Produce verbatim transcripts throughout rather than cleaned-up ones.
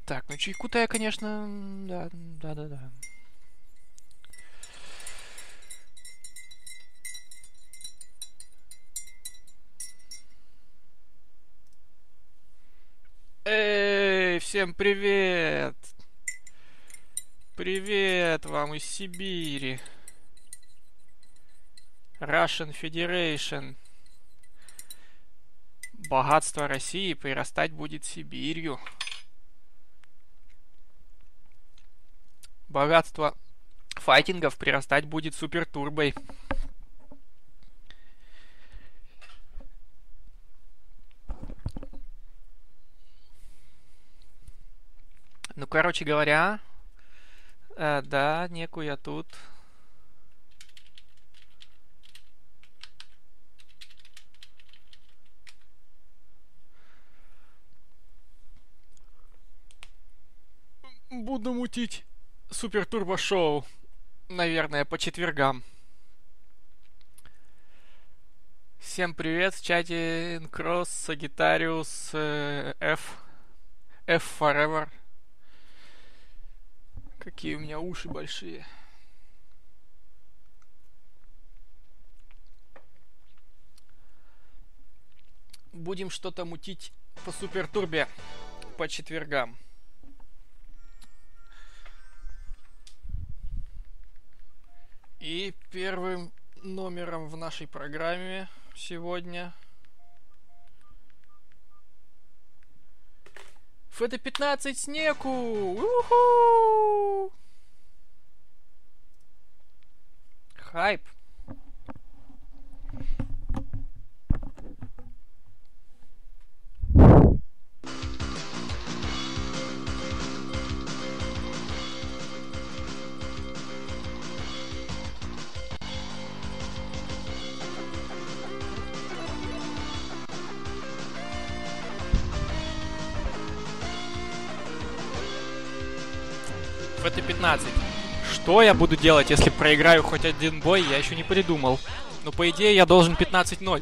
Так, ну чайку-то я, конечно... Да, да-да-да. Эй, всем привет! Привет вам из Сибири. Russian Federation. Богатство России прирастать будет Сибирью. Богатство файтингов прирастать будет супертурбой. Ну, короче говоря, э, да, некую я тут. Буду мутить супер-турбо-шоу, наверное, по четвергам. Всем привет, в чате Incross, Sagittarius, э, F, F Forever. Какие у меня уши большие. Будем что-то мутить по супер-турбе по четвергам. И первым номером в нашей программе сегодня эф тэ пятнадцать Снеку! У-ху! Хайп! эф тэ пятнадцать. Что я буду делать, если проиграю хоть один бой, я еще не придумал. Но по идее я должен пятнадцать ноль.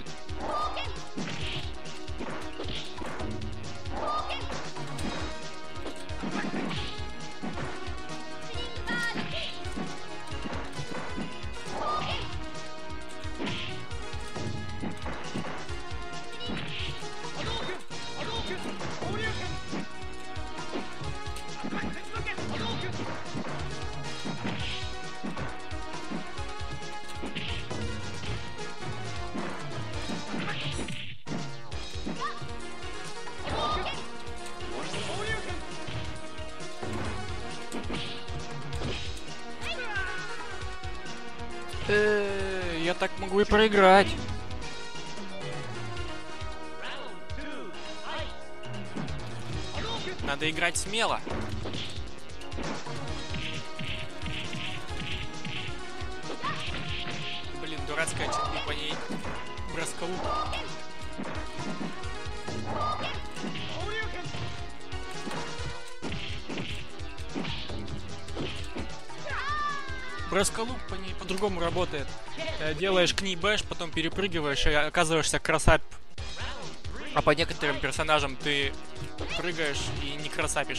Э, я так могу и проиграть. Надо играть смело. Блин, дурацкая четыре по ней. Броскалуп. Броскалуп по ней по-другому работает. Делаешь к ней бэш, потом перепрыгиваешь и оказываешься красап. А по некоторым персонажам ты прыгаешь и не красапишь.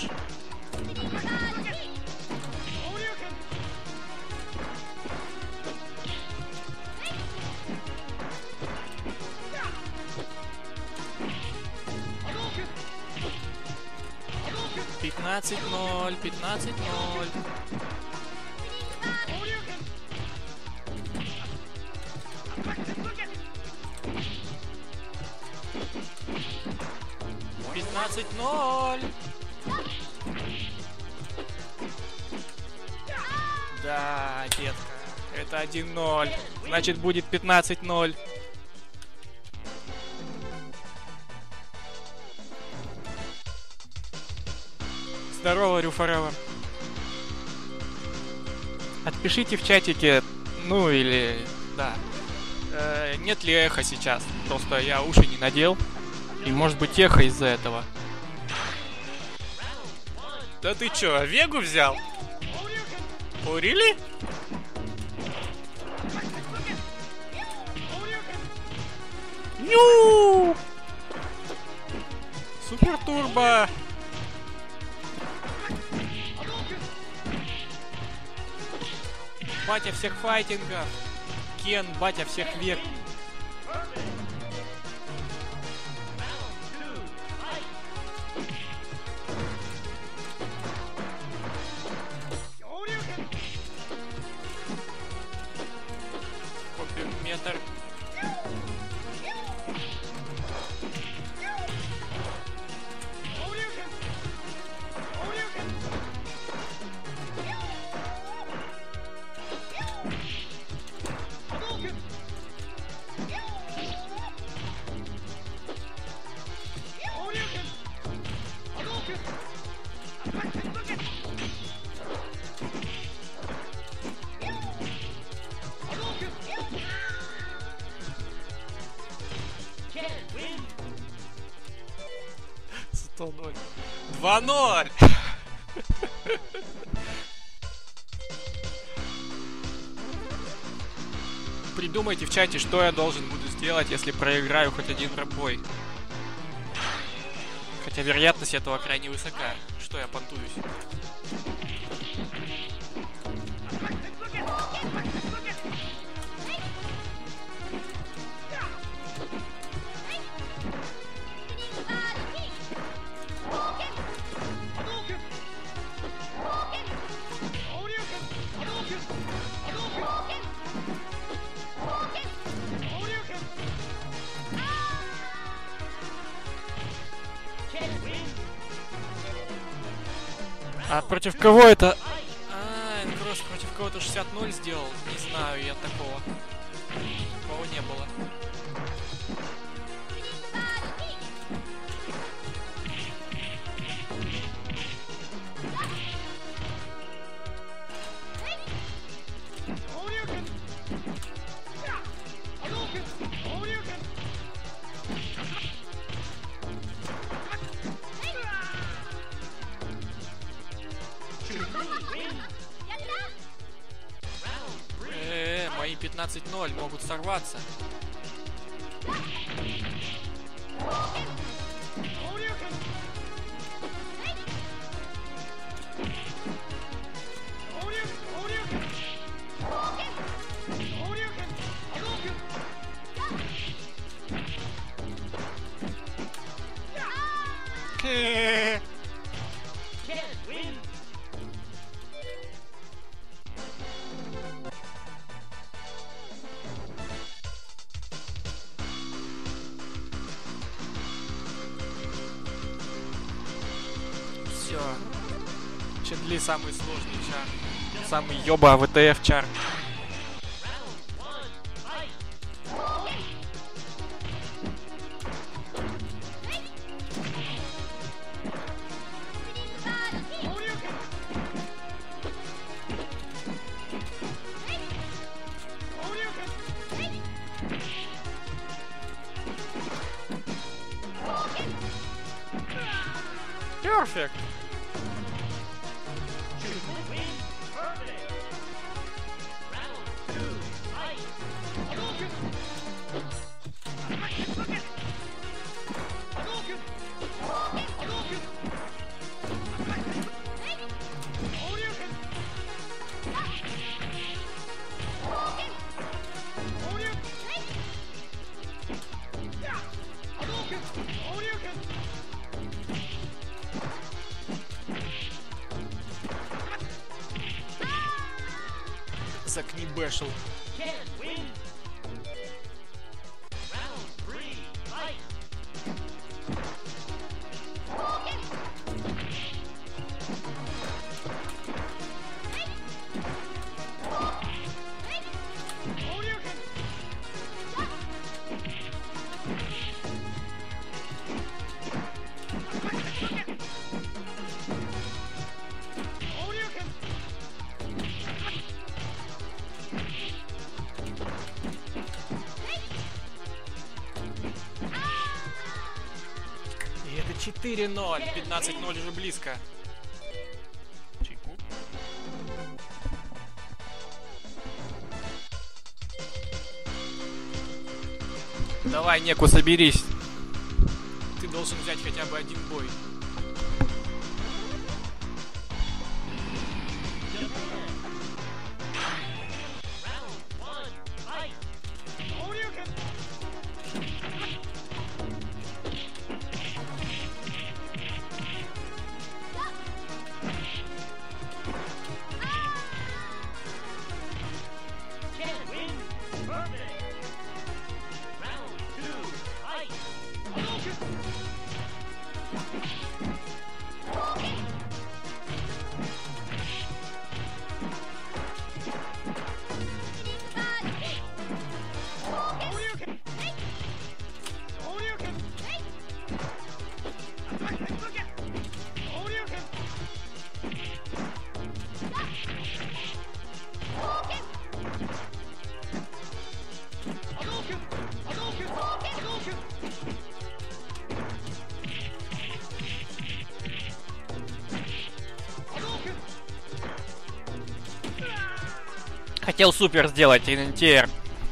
пятнадцать ноль, пятнадцать ноль. пятнадцать ноль. Да, детка, это один ноль. Значит, будет пятнадцать ноль. Здорово, Рюфорелло. Отпишите в чатике, ну или... Да. Э, нет ли эхо сейчас? Просто я уши не надел. И может быть эхо из-за этого. Да ты чё, Вегу взял? О, really? Ню! Супер турбо! Батя всех файтингов. Кен, батя всех век. Метр. сто ноль. два ноль! Придумайте в чате, что я должен буду сделать, если проиграю хоть один бой. Хотя вероятность этого крайне высока. Что я понтуюсь? А против кого это? А, Энкрош против кого-то шестьдесят ноль сделал? Не знаю я такого. Такого не было. Э, мои пятнадцать ноль могут сорваться. Все. Чедли самый сложный чар. Самый ёба ВТФ чар. Perfect. Закнибэшил. четыре ноль. пятнадцать ноль уже близко. Чайку. Давай, Неку, соберись. Ты должен взять хотя бы один бой. Хотел супер сделать, эн эн ти эр.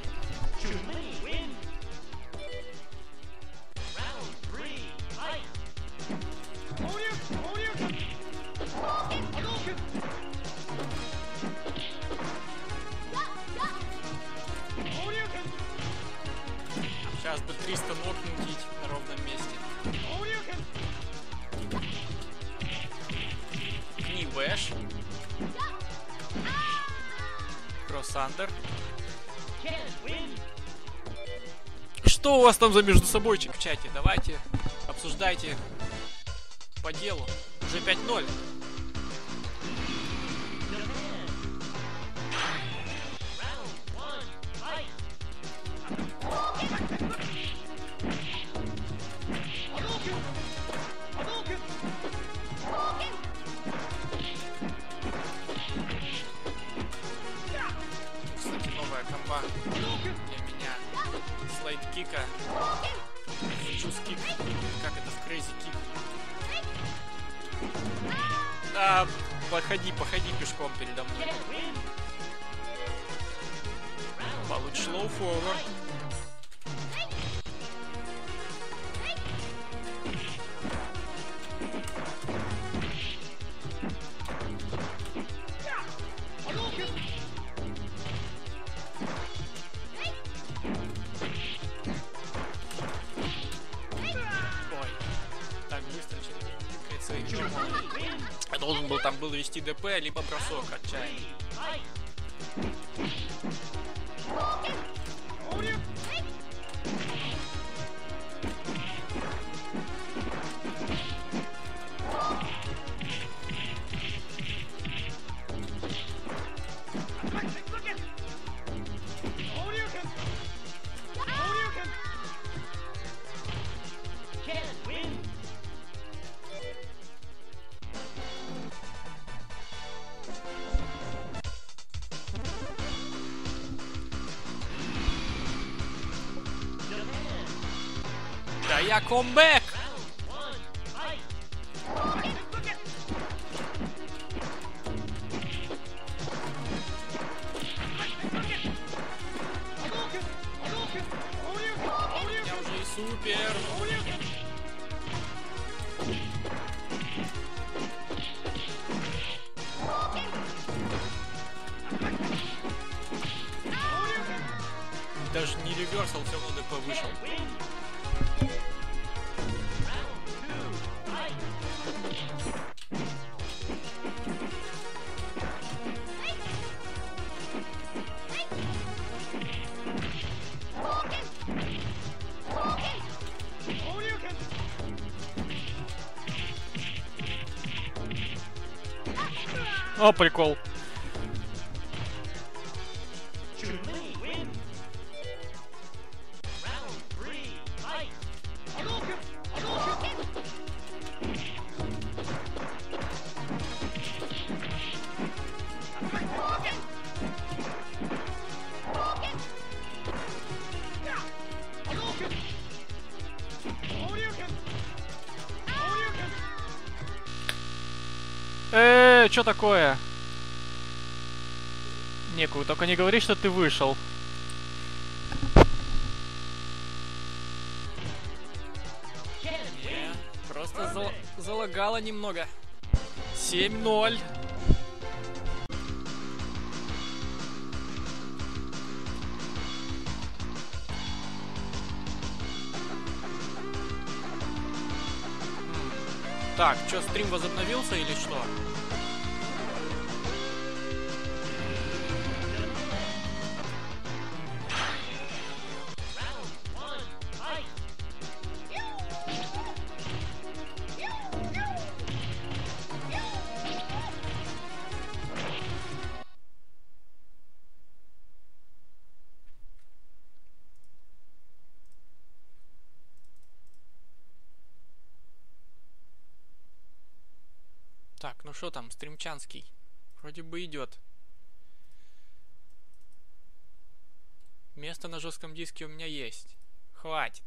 Сейчас бы триста ног мутить на ровном месте. Кни бэш. Кроссандер. Что у вас там за между собойчик в чате? Давайте обсуждайте по делу. Уже пять ноль. Кстати, новая комба для меня. Слайд кика. Джуз кик. Как это в крейзи кик? Да, походи, походи пешком передо мной. Получишь лоу форвард. Я должен был там был вести ДП, либо бросок отчаянный. Да я комбэк! Я уже и супер! Даже не реверсал, все равно ДП вышел. О, прикол. Эээ, что такое? Некую, только не говори, что ты вышел. Не, просто зал залагало немного. семь ноль. Так, что, стрим возобновился или что? Так, ну что там, стримчанский? Вроде бы идет. Место на жестком диске у меня есть. Хватит.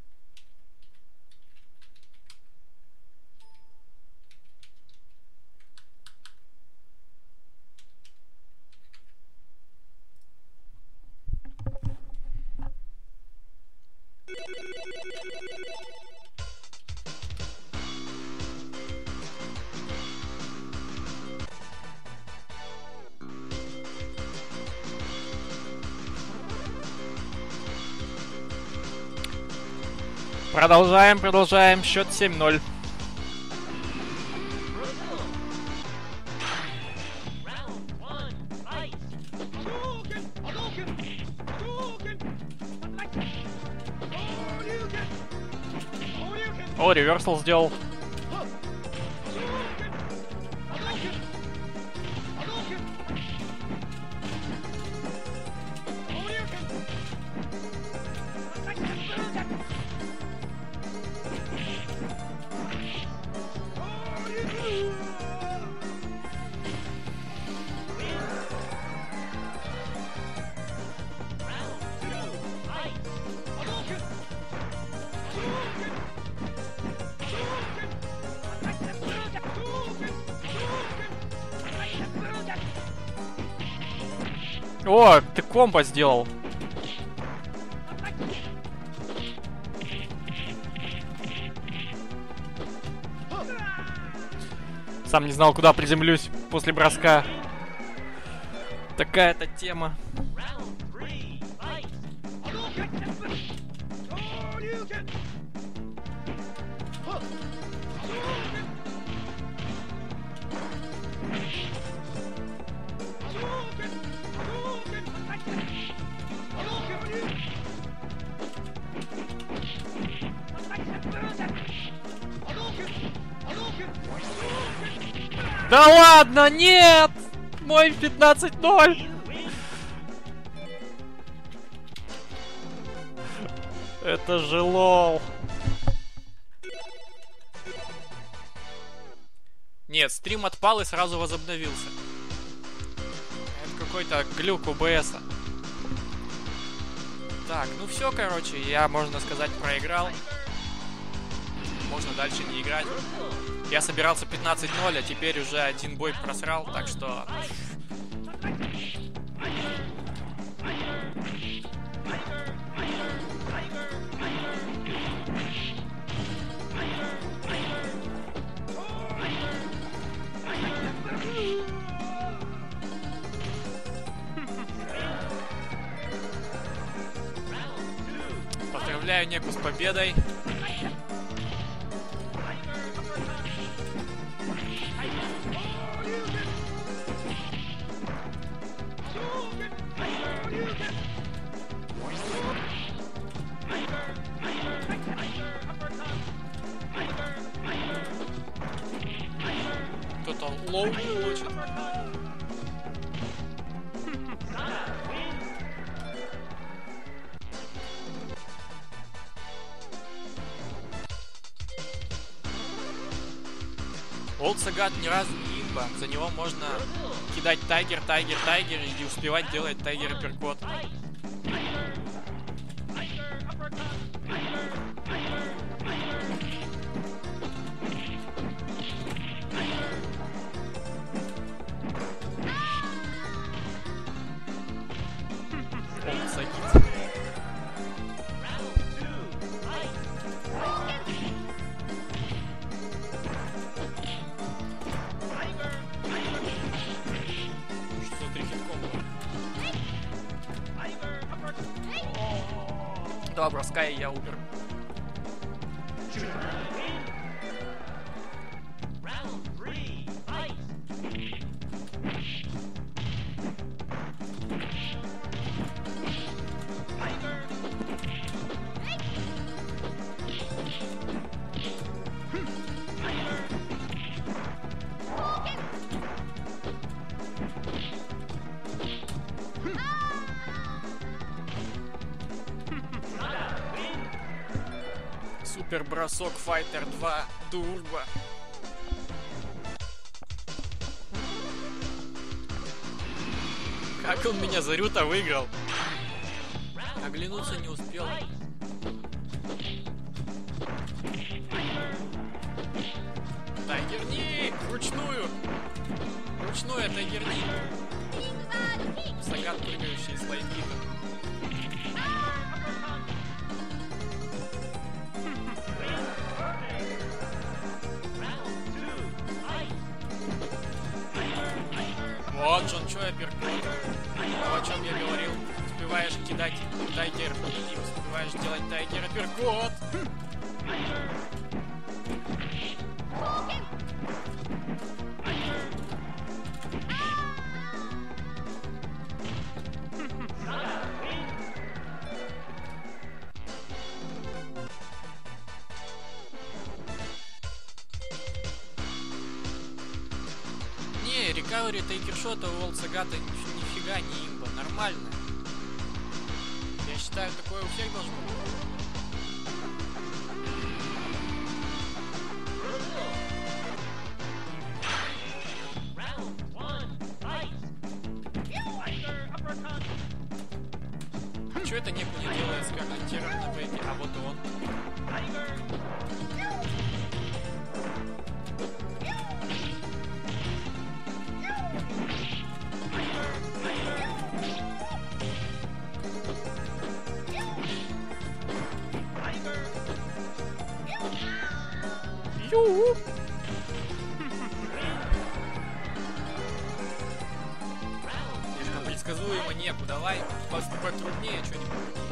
Продолжаем, продолжаем. Счет семь ноль. О, реверсал сделал. О, ты комбо сделал. Сам не знал, куда приземлюсь после броска. Такая-то тема. Да ладно, нет! Мой пятнадцать ноль! Это же лол. Нет, стрим отпал и сразу возобновился. Это какой-то глюк у бэ эса. Так, ну все, короче, я, можно сказать, проиграл. Можно дальше не играть. Я собирался пятнадцать ноль, а теперь уже один бой просрал, так что... Поздравляю Неку с победой. Кто-то лоу хочет. Олд Сагат ни разу не имба. За него можно кидать тайгер, тайгер, тайгер и не успевать делать тайгер апперкот. Олд Сагит. Два броска и я умер. Супер бросок Fighter два Turbo. Как он меня за Рюта выиграл? Оглянуться не успел. Тайгерни! Вручную! Вручную Тайгерни! Сагат, прыгающий из лайфхита. Вот Джон Чо апперкот. То, о чем я говорил. Успеваешь кидать тайгер и успеваешь делать тайгер апперкот. Не, рекавери тайгершота у Олд Сагата нифига не имба, нормально. Я считаю, такое у всех должно быть. А чё это Неку не делает с комментиром на бэке? А вот и он. Ю! Слишком предсказуемо Неку, давай поступать труднее что-нибудь.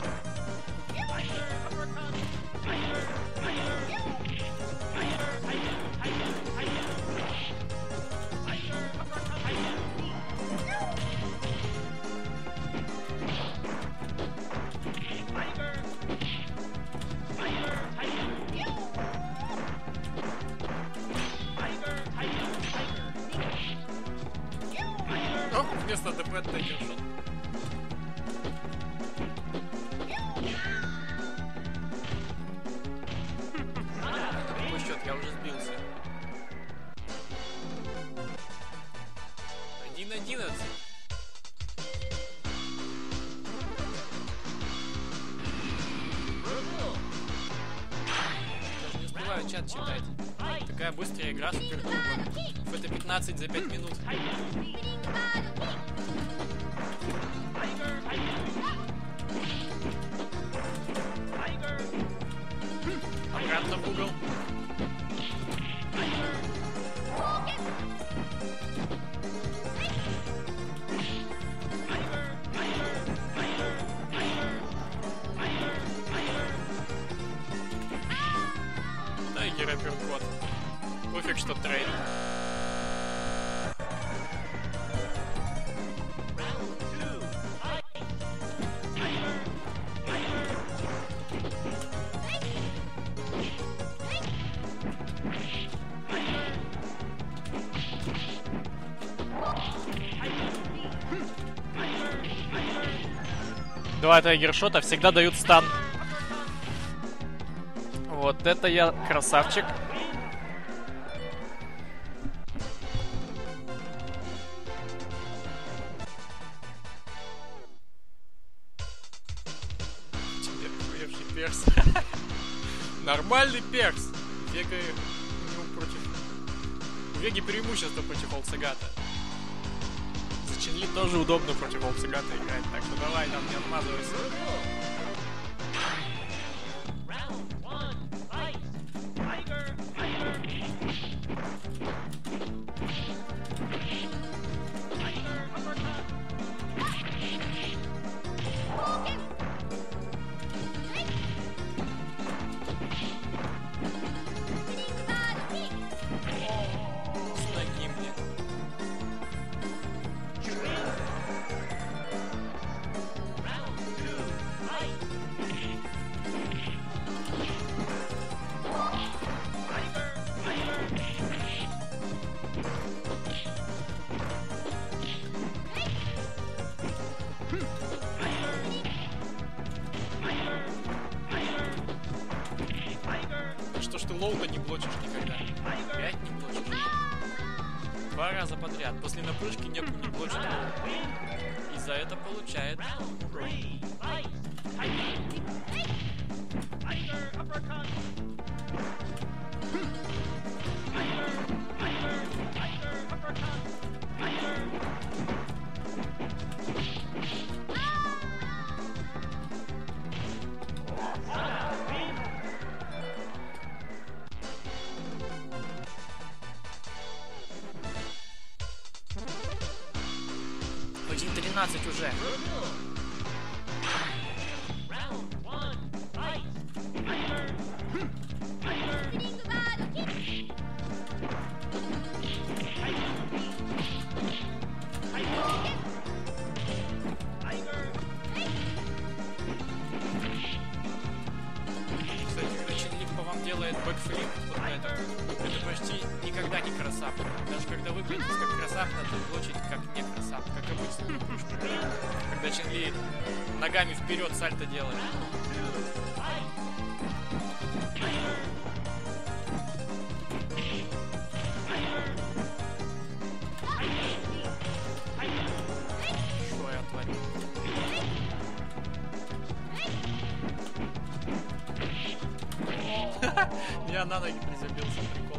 О, вместо ДП тайгершот. Какой счет? Я уже сбился. один одиннадцать. Даже не успеваю чат читать. Такая быстрая игра, супер турбо. Это пятнадцать за пять минут. Обратно в угол. Тайгер апперкот. Пофиг, что трейд. Два тайгершота всегда дают стан. Вот это я красавчик. Тебе охуевший перс. Нормальный перс. Вега ну, против... У Веги преимущество против Олд Сагата. За Чен-Ли тоже удобно против Олд Сагата играть, так что давай там не отмазывайся. Что ж ты лоу-то не блочишь никогда? Пять не блочишь. Два раза подряд. После напрыжки Неку не блочит лоу. за это получает. один тринадцать уже. Кстати, когда Чен-Ли по вам делает бэкфлип, вот это, это почти никогда не красавка. Даже когда выглядит как красавка, то очень как не красавка, как обычно. Когда Чен-Ли ногами вперед сальто делает. Что я творю? Я на ноги приземлился, прикол.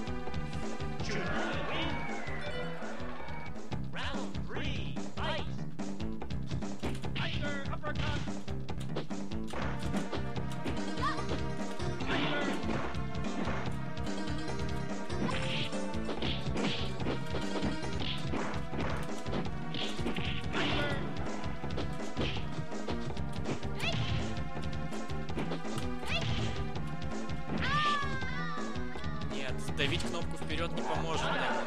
Нет, давить кнопку вперед не поможет. Да?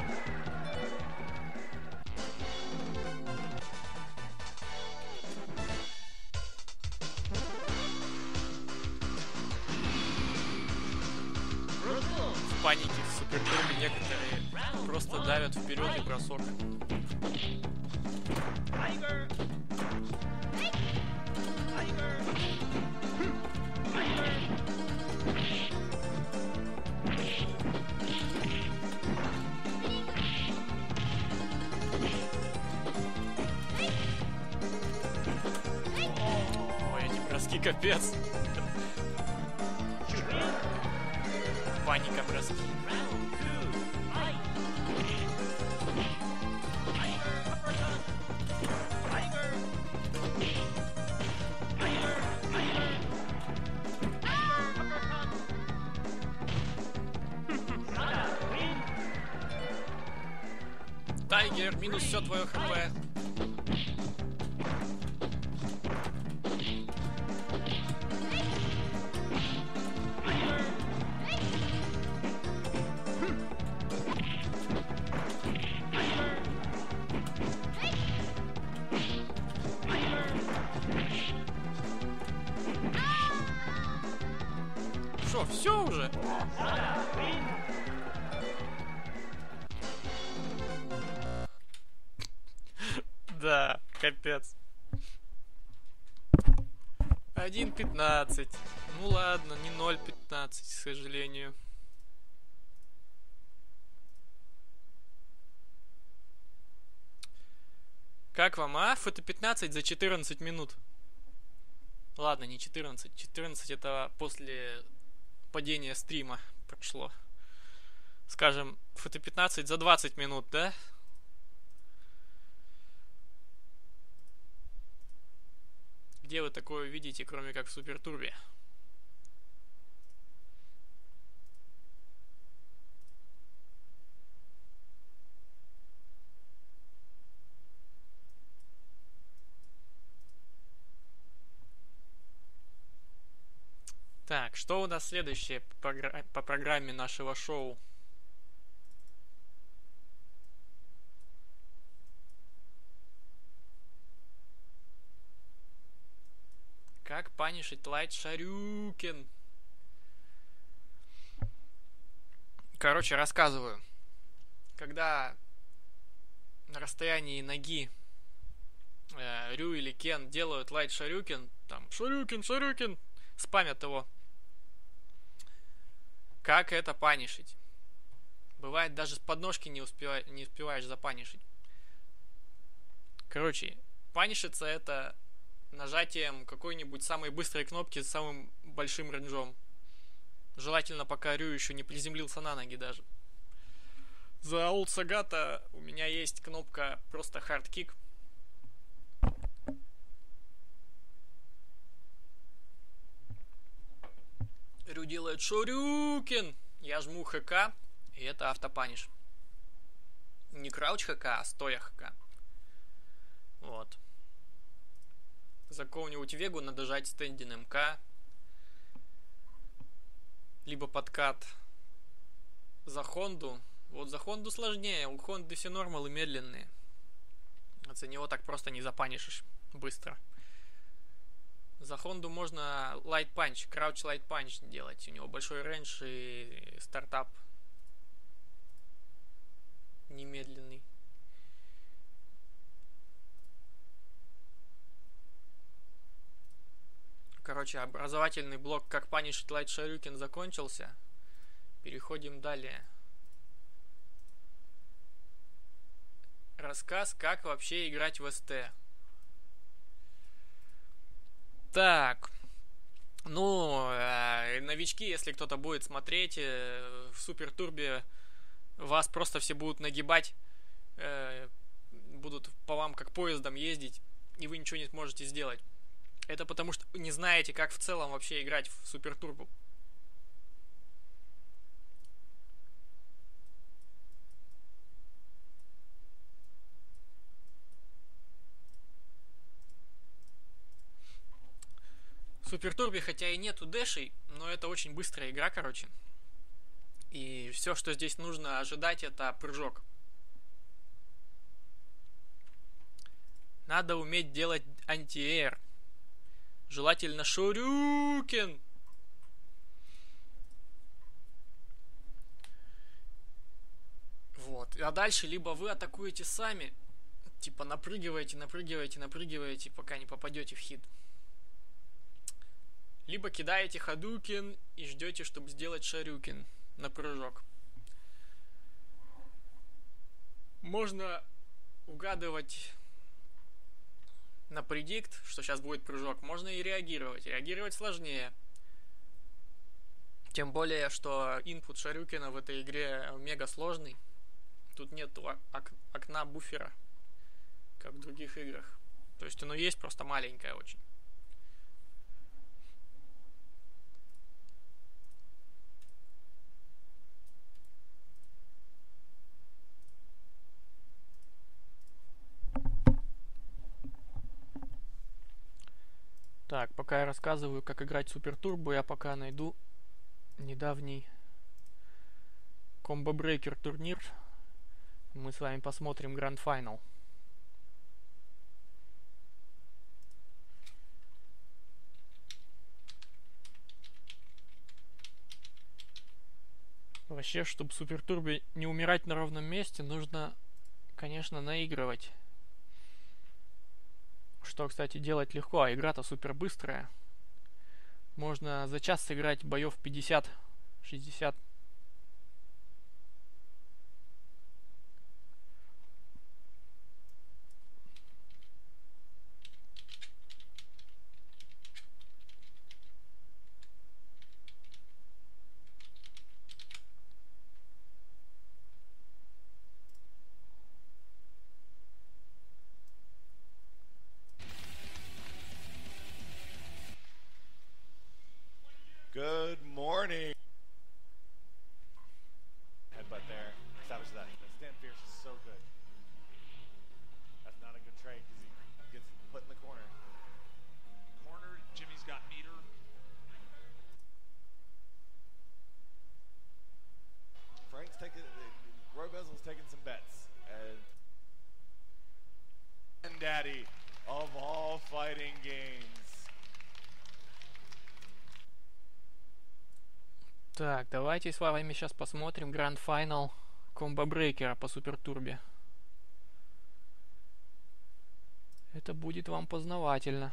В панике в супертурбе некоторые просто давят вперед и бросок. Ой, эти броски капец. Паника броски. Тайгер, минус все твое хп. Шо, все уже? Да, капец. один пятнадцать. Ну ладно, не ноль пятнадцать, к сожалению. Как вам, а? эф тэ пятнадцать за четырнадцать минут. Ладно, не четырнадцать. четырнадцать это после падения стрима прошло. Скажем, эф тэ пятнадцать за двадцать минут, да? Где вы такое видите, кроме как в супертурбе? Так, что у нас следующее по, програ- по программе нашего шоу? Как панишить Light Shoryuken? Короче, рассказываю. Когда на расстоянии ноги э, Рю или Кен делают Light Shoryuken, там Shoryuken, Shoryuken, спамят его. Как это панишить? Бывает, даже с подножки не, успева... не успеваешь запанишить. Короче, панишиться это нажатием какой-нибудь самой быстрой кнопки с самым большим рейнджом. Желательно, пока Рю еще не приземлился на ноги даже. За Old Sagat у меня есть кнопка просто Hard Kick. Рю делает шорюкен. Я жму ХК, и это автопаниш. Не крауч ХК, а стоя ХК. Вот. За какого-нибудь вегу надо жать стендин МК. Либо подкат за Хонду. Вот за Хонду сложнее. У Хонды все нормалы медленные. А за него так просто не запанишишь быстро. За Хонду можно light punch, crouch light punch делать. У него большой рейндж и стартап немедленный. Короче, образовательный блок «Как панишить лайт шарюкен» закончился. Переходим далее. Рассказ, как вообще играть в СТ. Так. Ну, э, новички, если кто-то будет смотреть, э, в Супер Турбе вас просто все будут нагибать, э, будут по вам как поездом ездить, и вы ничего не сможете сделать. Это потому, что вы не знаете, как в целом вообще играть в Супер Турбо. В Супер Турбе хотя и нету дэшей, но это очень быстрая игра, короче. И все, что здесь нужно ожидать, это прыжок. Надо уметь делать антиэйр. Желательно шорюкен. Вот. А дальше либо вы атакуете сами, типа напрыгиваете, напрыгиваете, напрыгиваете, пока не попадете в хит. Либо кидаете хадукен и ждете, чтобы сделать шарюкен на прыжок. Можно угадывать на предикт, что сейчас будет прыжок. Можно и реагировать. Реагировать сложнее. Тем более, что инпут шарюкена в этой игре мега сложный. Тут нет ок- окна буфера, как в других играх. То есть оно есть, просто маленькое очень. Так, пока я рассказываю, как играть Супер Турбо, я пока найду недавний Combo Breaker турнир. Мы с вами посмотрим Grand Final. Вообще, чтобы в Супер Турбо не умирать на ровном месте, нужно, конечно, наигрывать. Что, кстати, делать легко, а игра-то супер быстрая. Можно за час сыграть боев пятьдесят-шестьдесят. Good morning. Headbutt there. Savage that. That stand fierce is so good. That's not a good trade because he gets put in the corner. Corner, Jimmy's got meter. Frank's taking, Roy Bezel's taking some bets. And Daddy of all fighting games. Так, давайте с вами сейчас посмотрим Grand Final Combo Breaker по Супер Турбе. Это будет вам познавательно.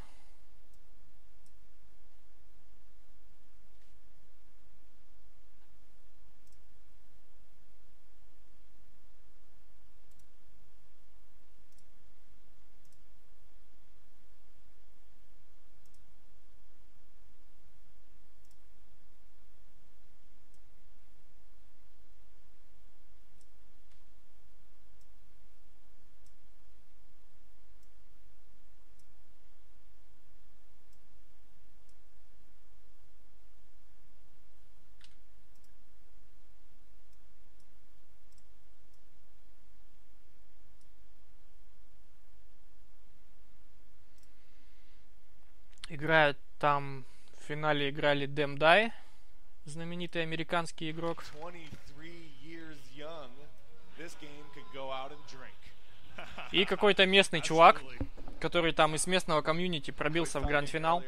Играют там, в финале играли Демдай, знаменитый американский игрок. twenty-three years young. This game could go out and drink. И какой-то местный чувак, который там из местного комьюнити пробился в гранд-финал.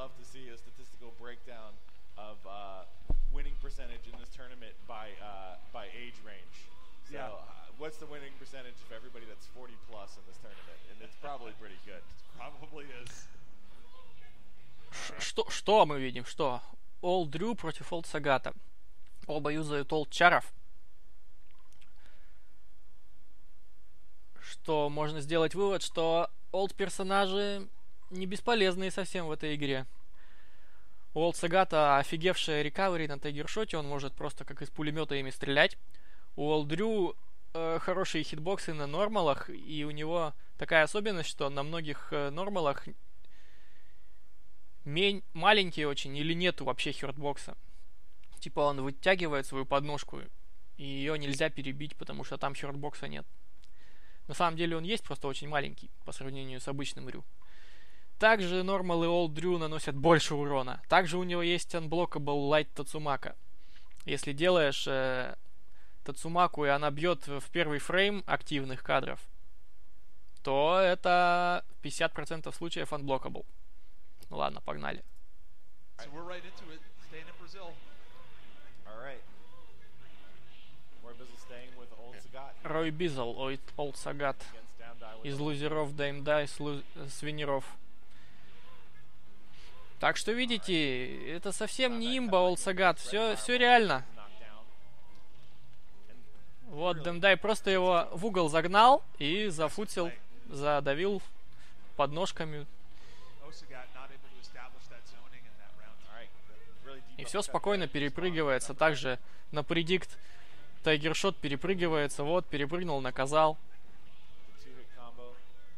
What's the winning percentage of everybody that's forty plus in this tournament? And it's probably pretty good. Probably is. Что, что мы видим? Что? Олд Дрю против Олд Сагата. Оба юзают Олд Чаров. Что можно сделать вывод, что Олд персонажи не бесполезные совсем в этой игре. У Олд Сагата офигевшая рекавери на тайгершоте, он может просто как из пулемета ими стрелять. У Олд Дрю э, хорошие хитбоксы на нормалах, и у него такая особенность, что на многих э, нормалах мень- маленькие очень или нету вообще хитбокса. Типа он вытягивает свою подножку, и ее нельзя перебить, потому что там хитбокса нет. На самом деле он есть, просто очень маленький по сравнению с обычным Рю. Также нормалы Олд Дрю наносят больше урона. Также у него есть Unblockable Light Tatsumaka. Если делаешь э, Тацумаку, и она бьет в первый фрейм активных кадров, то это пятьдесят процентов случаев Unblockable. Ну ладно, погнали. So we're right into it. Staying in Brazil. All right. Roy Bizzle staying with Old Sagat Рой Бизл, Олд Сагат. against Damdai with Из Old лузеров Даймдай, с, лу- с винеров. Так что видите, это совсем не имба Олд Сагат. Все, все реально. knockdown. Вот Демдай просто его в угол загнал и зафутил, задавил подножками. Osagat not able to establish that zoning in that round. All right. Really deep И uppercut все there. спокойно перепрыгивается. Также на предикт тайгершот перепрыгивается. Вот, перепрыгнул, наказал. The two-hit combo.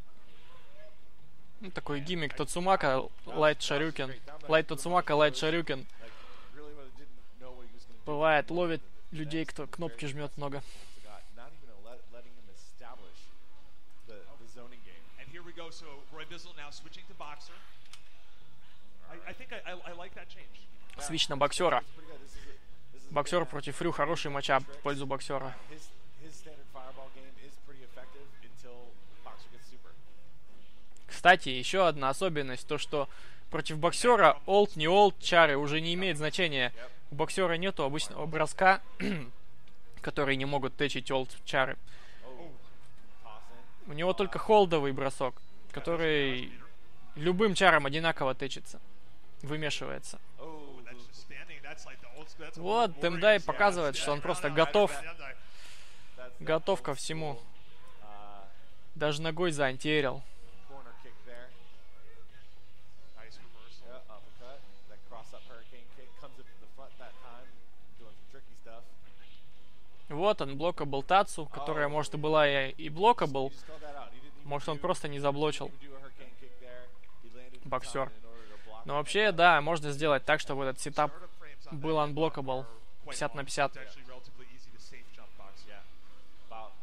Ну, такой гиммик Тацумака, лайт шарюкен. Лайт Тацумака, лайт шарюкен. Like, really well, didn't know what he was gonna do. Бывает, ловит людей, кто кнопки жмет много. Sagat, not even let, letting him establish the, the zoning game. And here we go. So Roy Bizzle now switching to boxer. I, I think I, I, I like that change. Свич на боксера. It's pretty good. This is a, this is a Боксер good match. против Рю, хороший матчап в пользу боксера. His his standard fireball game is pretty effective until Boxer gets super. Кстати, еще одна особенность, то что против боксера олд, не олд, чары уже не имеет значения. У боксера нету обычного броска, которые не могут течить олд чары. Oh, toss in. У него только холдовый бросок, который любым чаром одинаково течится, вымешивается. Oh, That's just standing. That's like the old school. That's a Вот, Warriors. Демдай Yeah, показывает, yeah, что он no, просто no, готов, I- Demdai. that's that готов old ко всему. school, uh, Даже ногой заантиэрил. corner kick there. Nice reversal. Yeah, uppercut. That cross up hurricane kick comes up to the front that time, doing some tricky stuff. Вот он, блокабл Тацу, которая, может, и была и, и You блокабл. just called that out. He didn't even Может, он do- просто не заблочил. even do a hurricane kick there. He landed in Боксер. time in order to block Но the вообще, headbutt. да, можно сделать так, чтобы этот сетап Startup frames on был that unblockable. are quite пятьдесят на long. пятьдесят. It's actually relatively easy to safe jump box. Yeah. About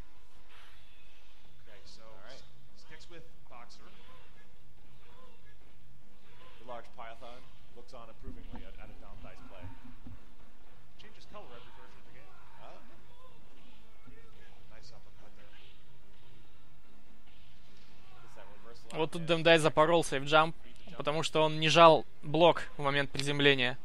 Okay, so Alright. s- sticks with boxer. the large python looks on approvingly at, at a down dice play. Changes color every version of the game. Uh, Nice uppercut there. gets that reversal out Вот тут there. Демдай запорол сейф-джамп, потому что он не жал блок в момент приземления.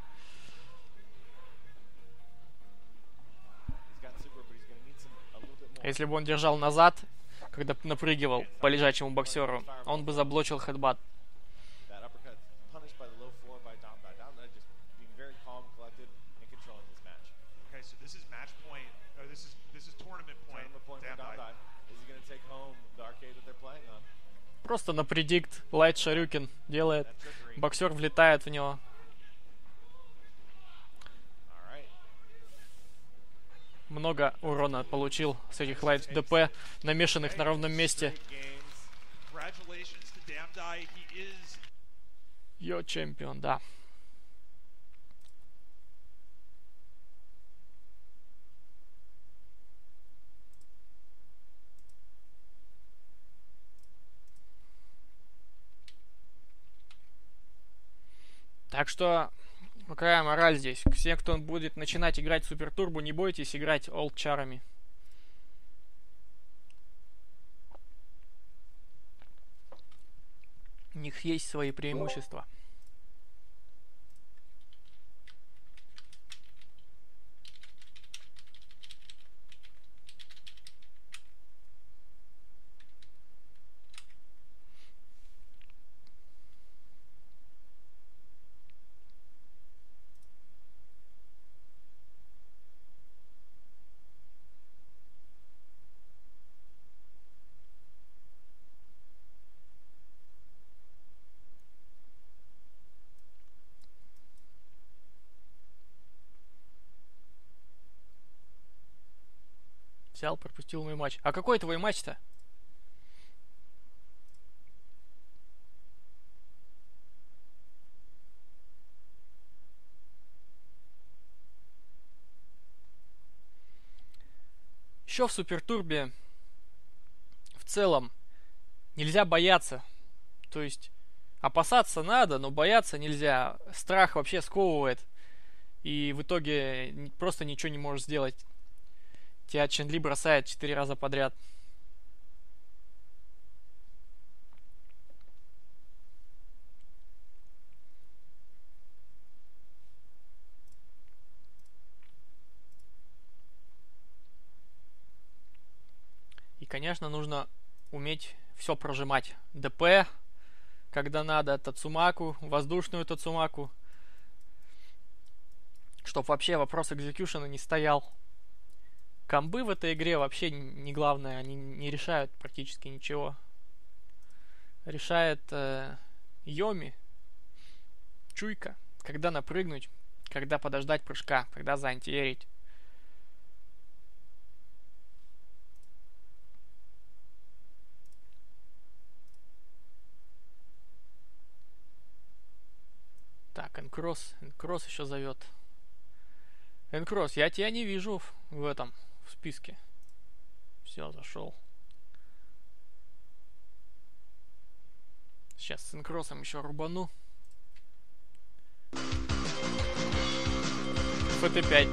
He's got super, but he's gonna need some a little bit more. Если бы он держал назад, когда напрыгивал по лежачему боксеру, он бы заблочил хедбат. That uppercut punished by the low floor by Damdai. Damdai just being very calm, collected, and controlling this match. Okay, so this is match point. Or this is this is tournament point. Tournament point for Damdai. Damdai. Is he gonna take home the arcade that they're playing on? Просто на предикт лайт шарюкин делает. That trickery. Боксер влетает в него. All right. Много урона получил с этих лайт ДП, намешанных на ровном месте. Straight games. Congratulations to Damdai. He is Йо, чемпион, да. Так что, какая мораль здесь? Все, кто будет начинать играть Супер Турбо, не бойтесь играть олд чарами. У них есть свои преимущества. Взял, пропустил мой матч. А какой твой матч-то? Еще в Супер Турбе в целом нельзя бояться. То есть опасаться надо, но бояться нельзя. Страх вообще сковывает. И в итоге просто ничего не можешь сделать. Тебя Чен Ли бросает четыре раза подряд. И, конечно, нужно уметь все прожимать. ДП, когда надо, Тацумаку, воздушную Тацумаку. Чтоб вообще вопрос экзекьюшена не стоял. Комбы в этой игре вообще не главное, они не решают практически ничего. Решает э, Йоми, чуйка, когда напрыгнуть, когда подождать прыжка, когда заантиерить. Так, Энкросс, Энкросс еще зовет. Энкросс, я тебя не вижу в, в этом, в списке. Все, зашел. Сейчас с Энкроссом еще рубану. эф тэ пять.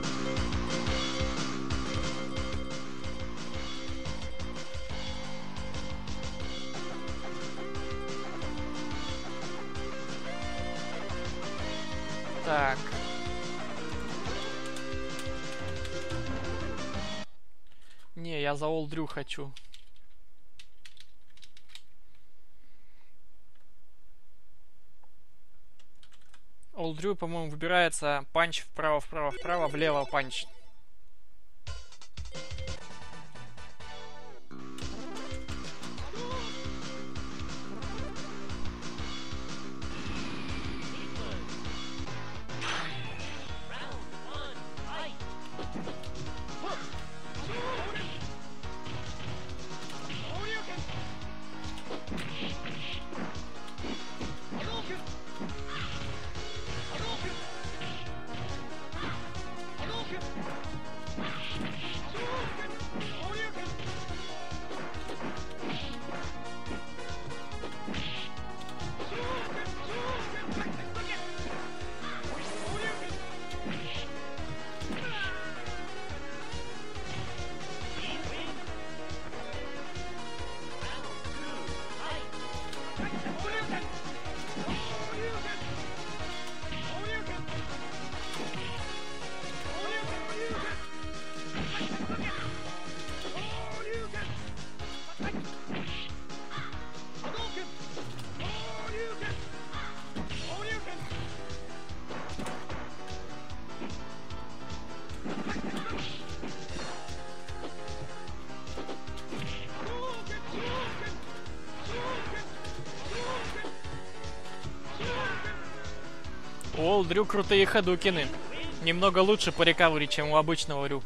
Так. Не, я за Олдрю хочу. Олдрю, по-моему, выбирается панч вправо, вправо, вправо, влево панч. У Олдрю крутые хадукины. Немного лучше по рекавери, чем у обычного Рю.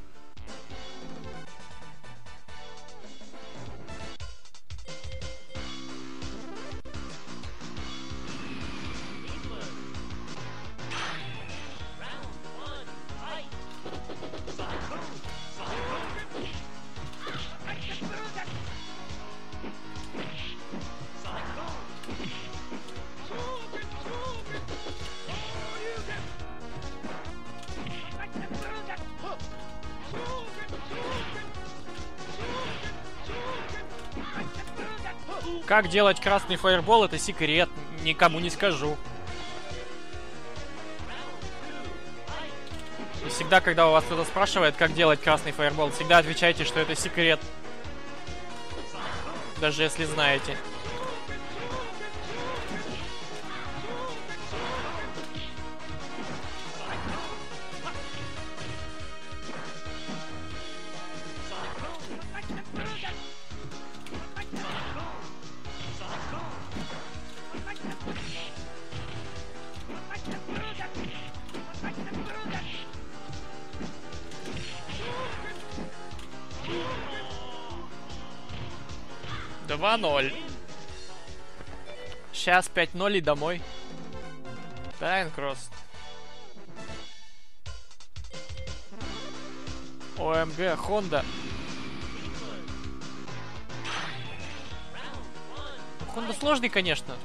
Как делать красный фаербол, это секрет, никому не скажу. И всегда, когда у вас кто-то спрашивает, как делать красный фаербол, всегда отвечайте, что это секрет. Даже если знаете. два ноль. Сейчас пять ноль и домой. Тайнкросс. ОМГ, Хонда. Хонда сложный, конечно.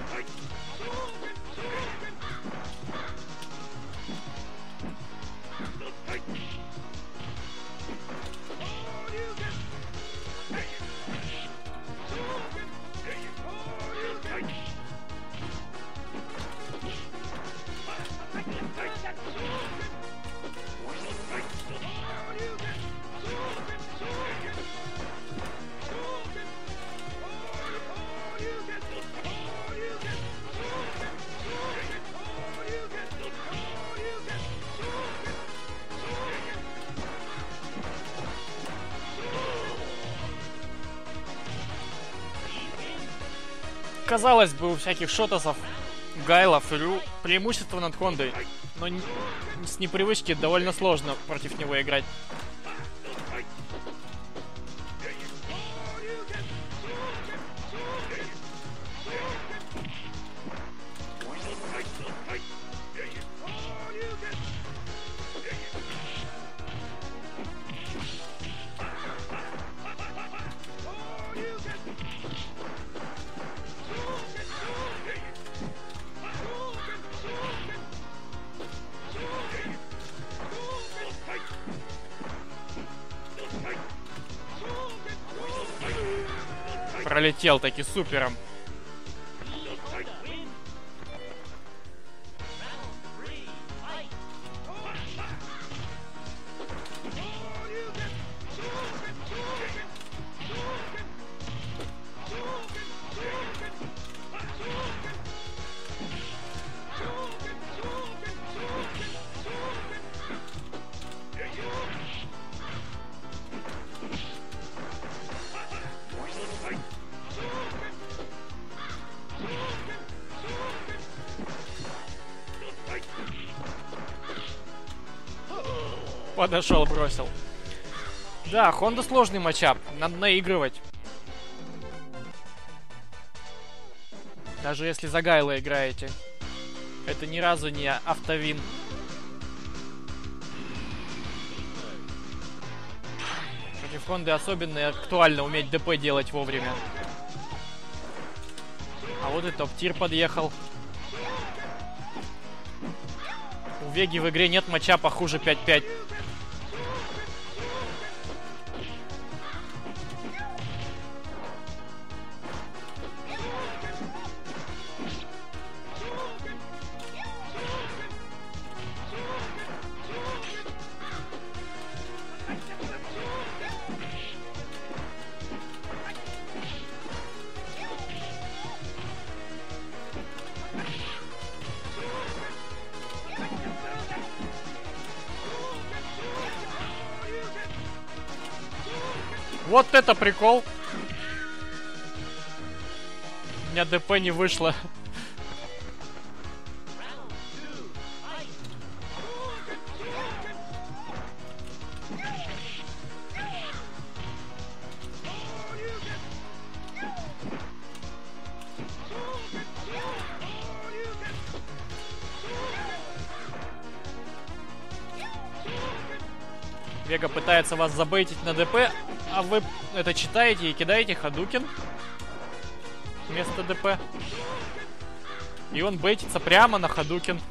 Казалось бы, у всяких шотасов, гайлов, рю преимущество над Хондой, но с непривычки довольно сложно против него играть. Пролетел таки супером. Подошел, бросил. Да, Хонда сложный матчап. Надо наигрывать. Даже если за Гайла играете. Это ни разу не автовин. Против Хонды особенно актуально уметь ДП делать вовремя. А вот и топ-тир подъехал. У Веги в игре нет матчапа хуже пять пять. Вот это прикол. У меня ДП не вышло. Вега пытается вас забейтить на ДП, а вы это читаете и кидаете Хадукин вместо ДП. И он бейтится прямо на Хадукин.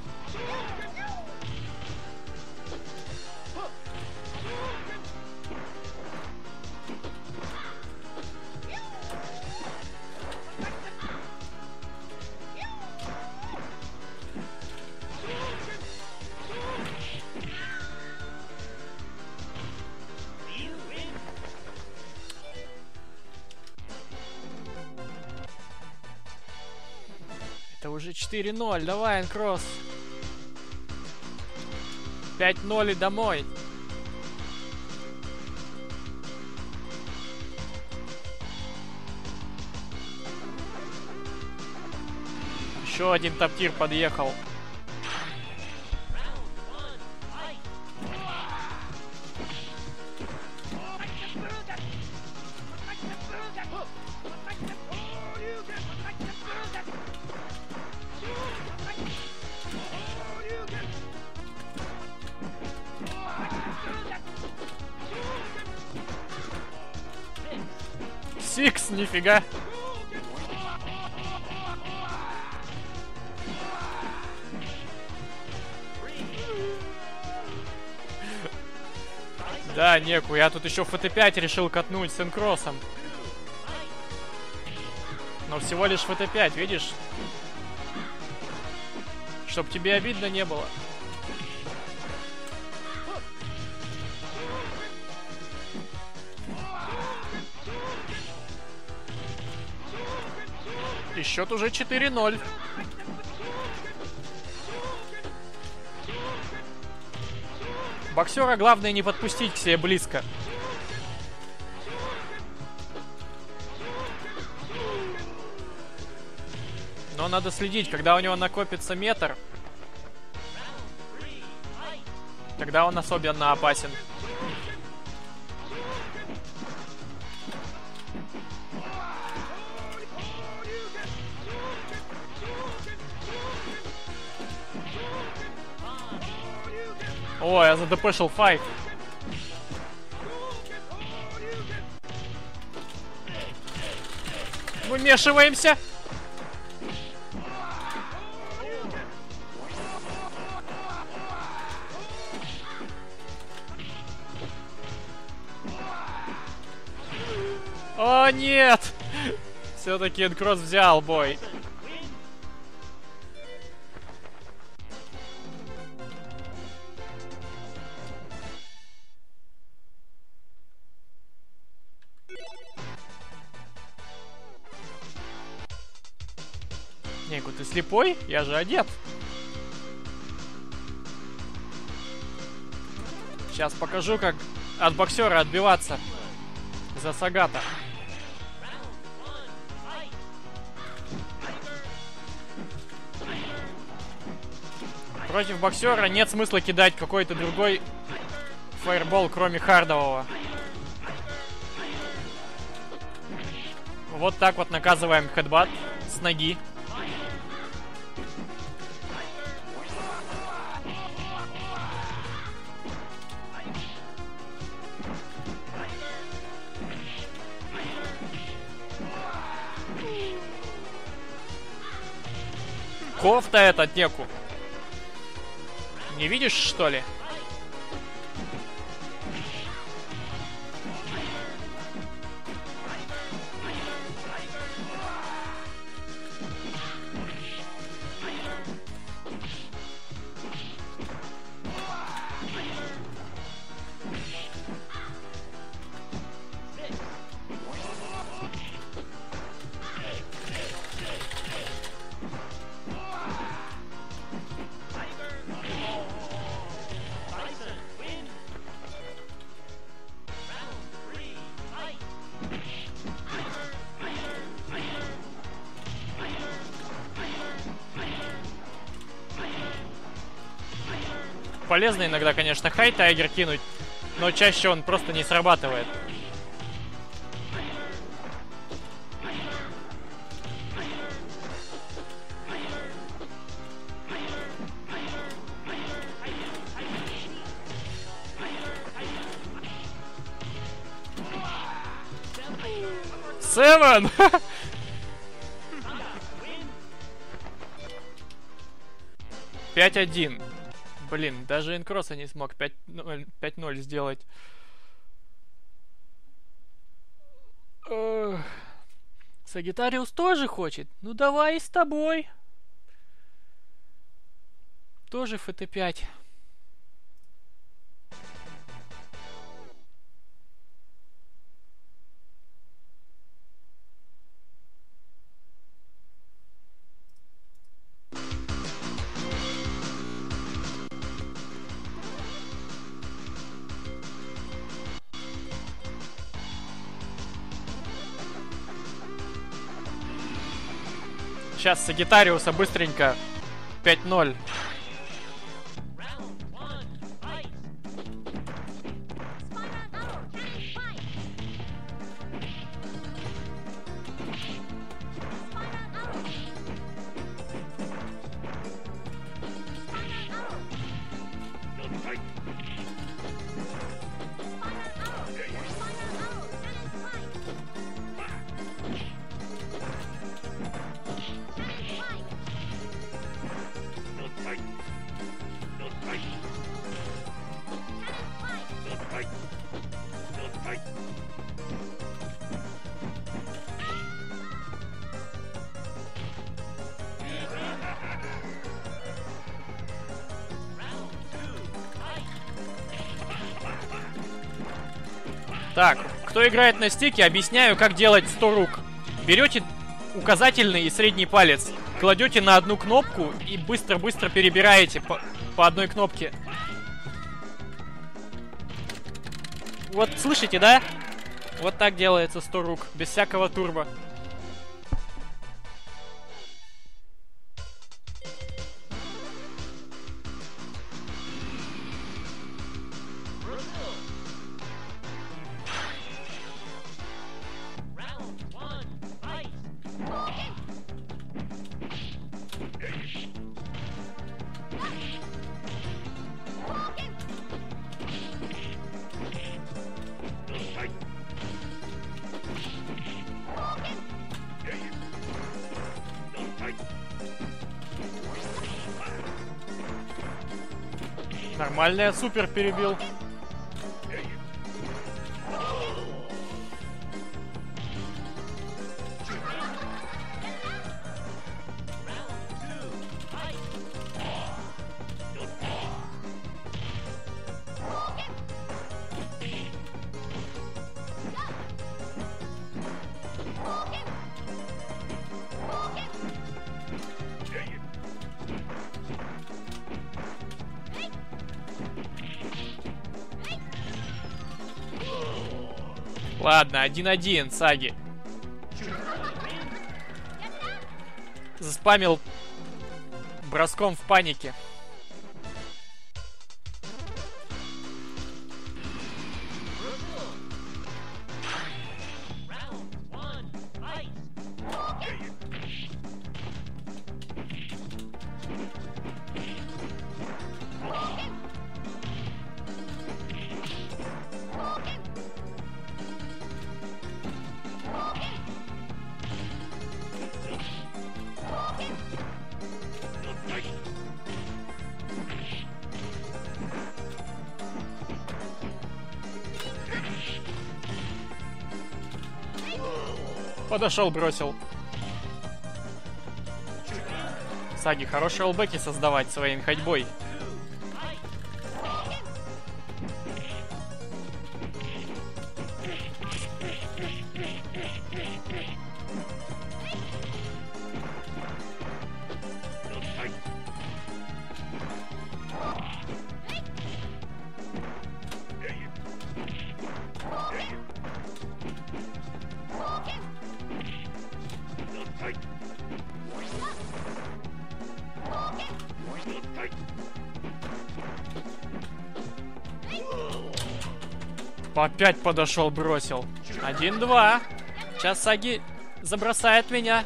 уже четыре ноль. Давай, Энкросс. пять ноль и домой. Еще один топ-тир подъехал. Сикс, нифига. Да, Неку, я тут еще эф тэ пять решил катнуть с Энкроссом. Но всего лишь эф тэ пять, видишь? Чтоб тебе обидно не было. И счет уже четыре ноль. Боксера главное не подпустить к себе близко. Но надо следить, когда у него накопится метр. Тогда он особенно опасен. О, я задепешил файв. Вымешиваемся. О, нет! Все-таки Энкросс взял бой. Неку, ты слепой? Я же одет. Сейчас покажу, как от боксера отбиваться за Сагата. Против боксера нет смысла кидать какой-то другой фаербол, кроме хардового. Вот так вот наказываем хедбат с ноги. Кофта этот Неку. Не видишь, что ли? Полезно иногда, конечно, хай тайгер кинуть, но чаще он просто не срабатывает. Севен! пять один. Блин, даже Энкросса не смог пять ноль сделать. Эх. Сагитариус тоже хочет. Ну давай и с тобой. Тоже эф тэ пять. Сейчас Сагитариуса быстренько. пять ноль. Так, кто играет на стике, объясняю, как делать сто рук. Берете указательный и средний палец, кладете на одну кнопку и быстро-быстро перебираете по, по одной кнопке. Вот, слышите, да? Вот так делается сто рук, без всякого турбо. Нормально, я супер перебил. Ладно, один-один, Саги. Заспамил броском в панике. Подошел, бросил. Саги, хорошие олбеки создавать своим ходьбой. Опять подошел, бросил. Один-два. Сейчас Саги забросает меня.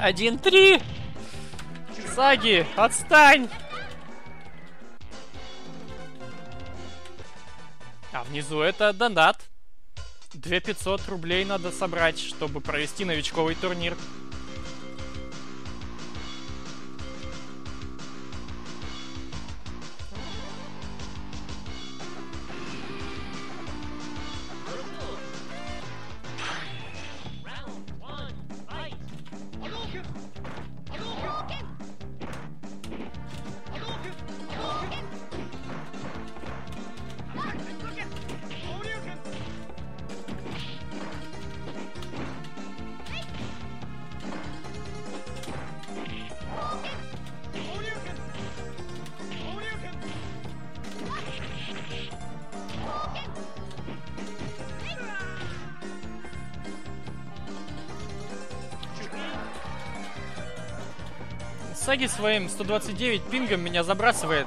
Один-три! Саги, отстань! А внизу это донат. две тысячи пятьсот рублей надо собрать, чтобы провести новичковый турнир. Саги своим сто двадцать девять пингом меня забрасывает.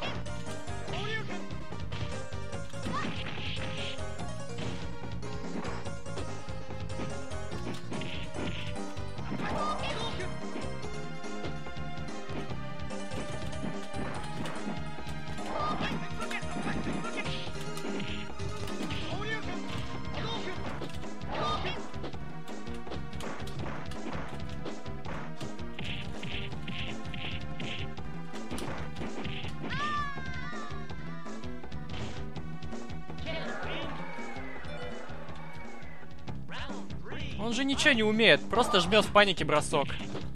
Он же ничего не умеет, просто жмет в панике бросок.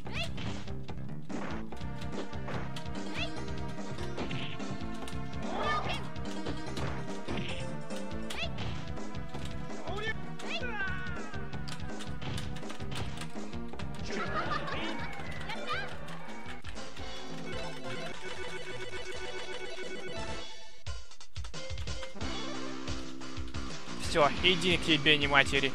Все, иди к ебени матери.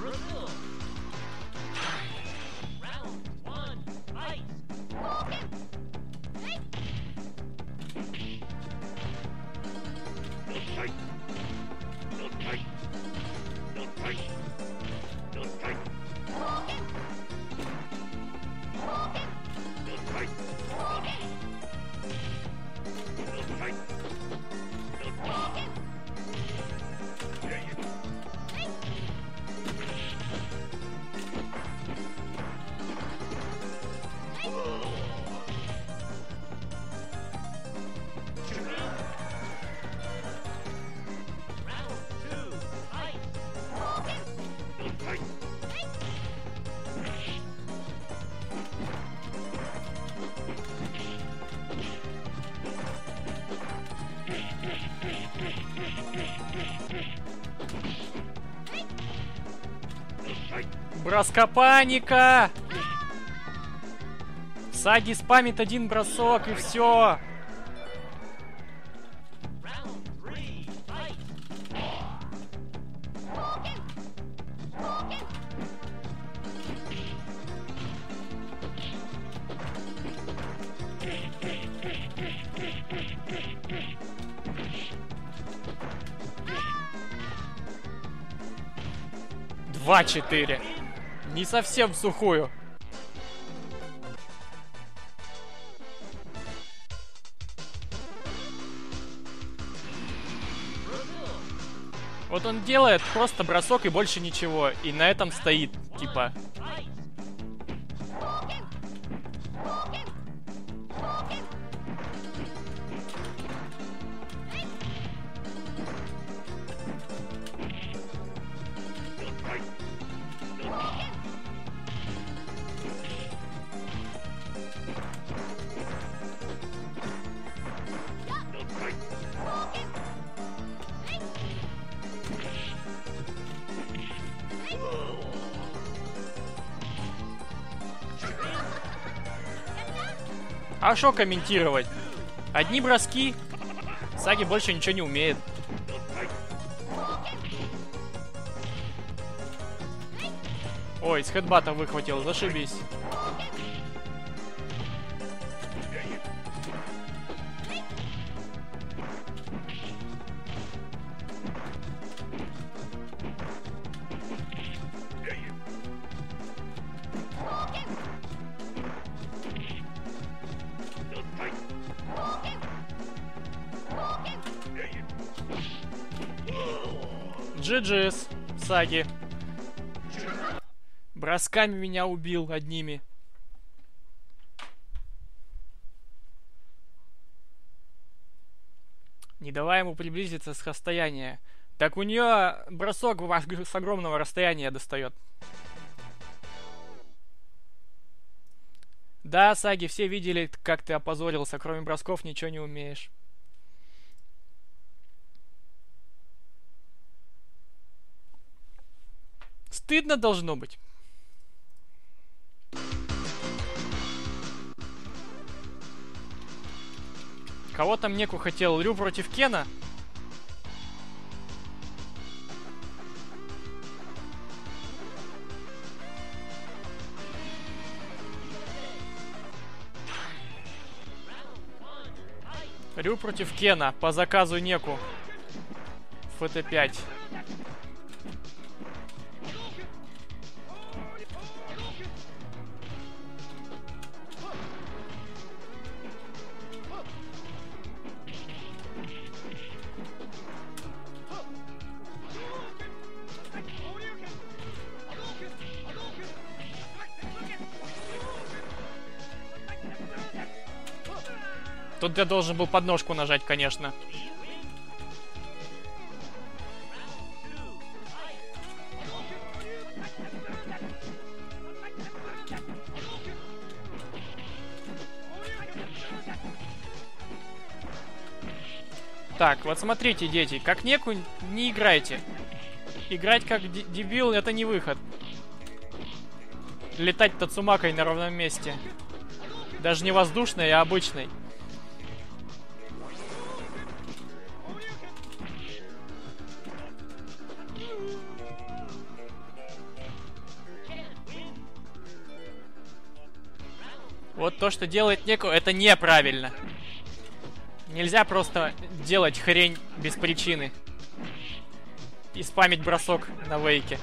Броска паника! Саги спамит один бросок и все. два-четыре. Не совсем в сухую. Вот он делает просто бросок и больше ничего. И на этом стоит, типа. А шо комментировать? Одни броски. Саги больше ничего не умеет. Ой, с хедбата выхватил, зашибись. джи джи-с, Саги. Бросками меня убил одними. Не давай ему приблизиться с расстояния. Так у нее бросок с огромного расстояния достает. Да, Саги, все видели, как ты опозорился. Кроме бросков ничего не умеешь. Стыдно должно быть. Кого там Неку хотел? Рю против Кена? Рю против Кена по заказу Неку. эф тэ пять. Тут я должен был подножку нажать, конечно. Так, вот смотрите, дети, как Неку не играйте. Играть как дебил — это не выход. Летать Тацумакой на ровном месте. Даже не воздушной, а обычной. Вот то, что делает Неку, это неправильно. Нельзя просто делать хрень без причины. И спамить бросок на вейке.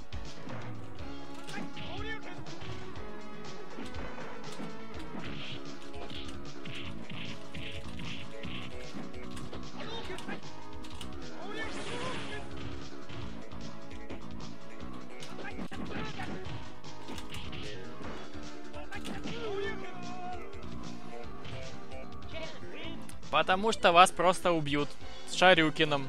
Потому что вас просто убьют с Шарюкином.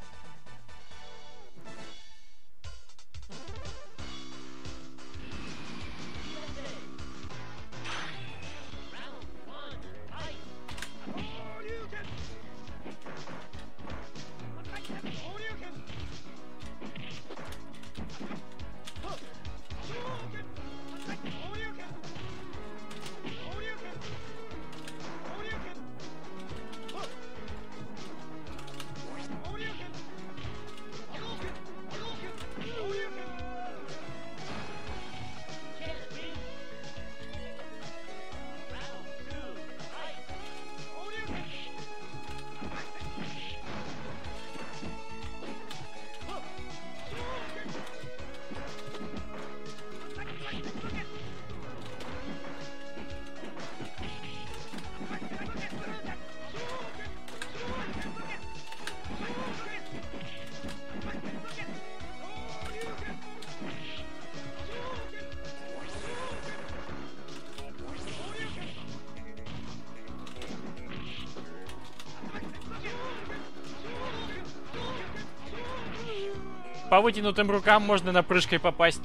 По вытянутым рукам можно напрыжкой попасть.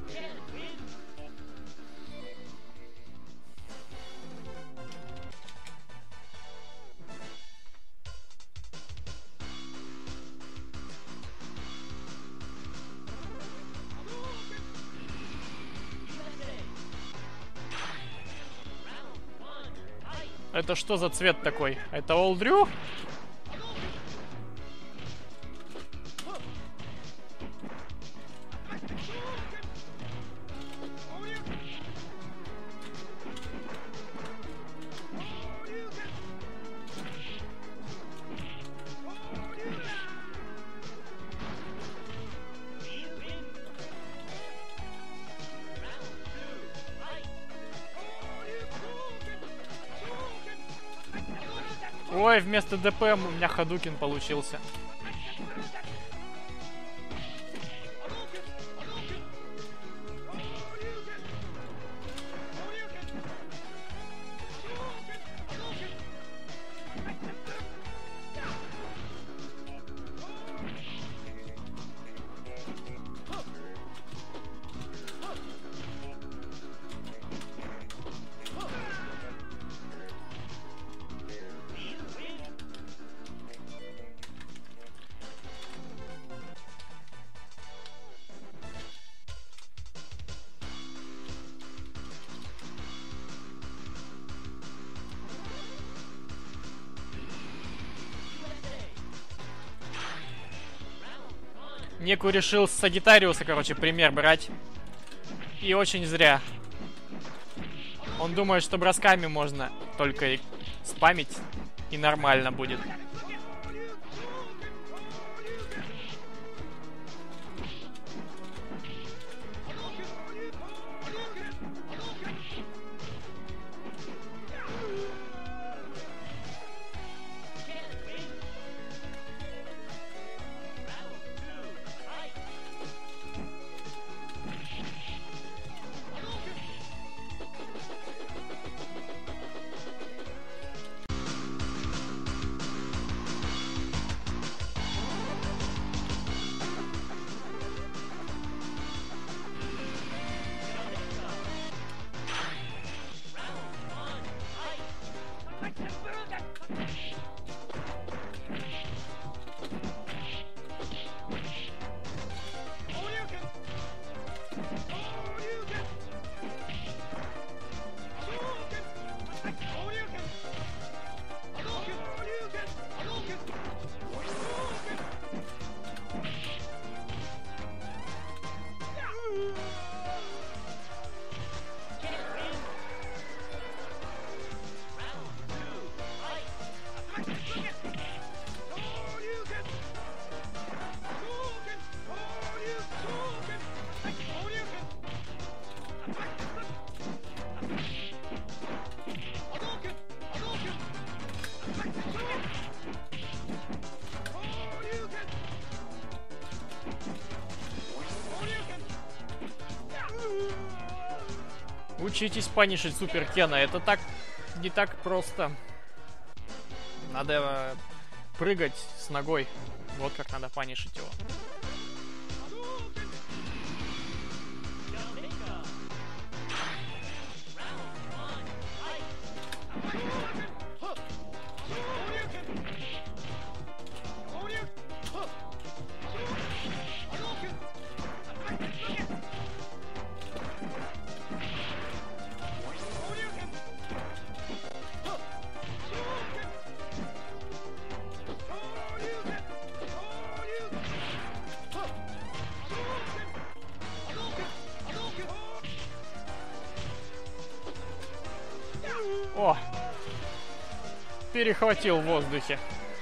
Это что за цвет такой? Это Олдрю? Ой, вместо ДП у меня Хадукин получился. Неку решил с Сагитариуса, короче, пример брать. И очень зря. Он думает, что бросками можно только и спамить, и нормально будет. Учитесь панишить Супер Кена. Это так не так просто. Надо э, прыгать с ногой. Вот как надо панишить его. О! Перехватил в воздухе.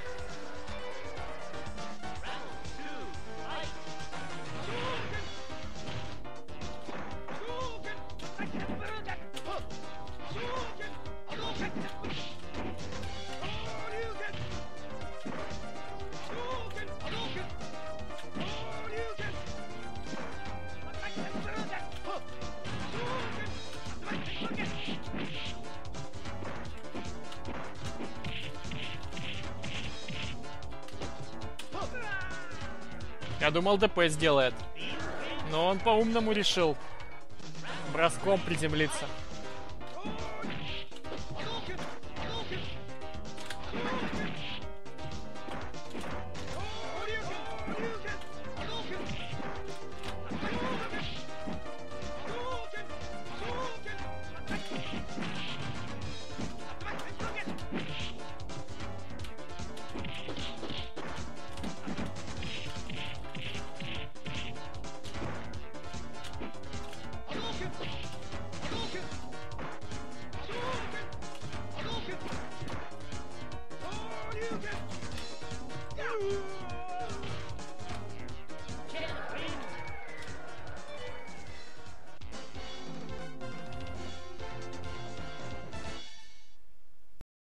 Я думал, ДП сделает. Но он по-умному решил броском приземлиться.